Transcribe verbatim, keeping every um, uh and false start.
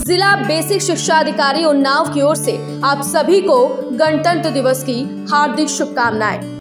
जिला बेसिक शिक्षा अधिकारी उन्नाव की ओर से आप सभी को गणतंत्र दिवस की हार्दिक शुभकामनाएं।